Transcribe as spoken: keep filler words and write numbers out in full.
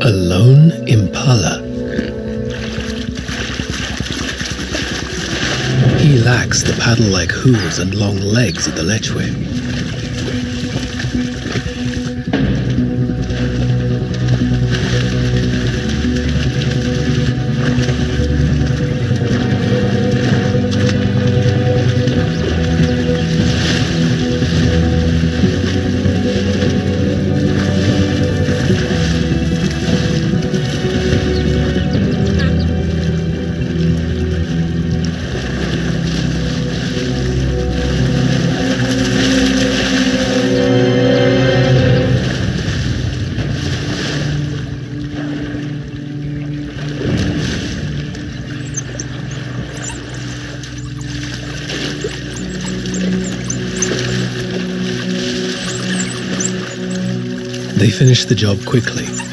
A lone impala. He lacks the paddle-like hooves and long legs of the lechwe. They finished the job quickly,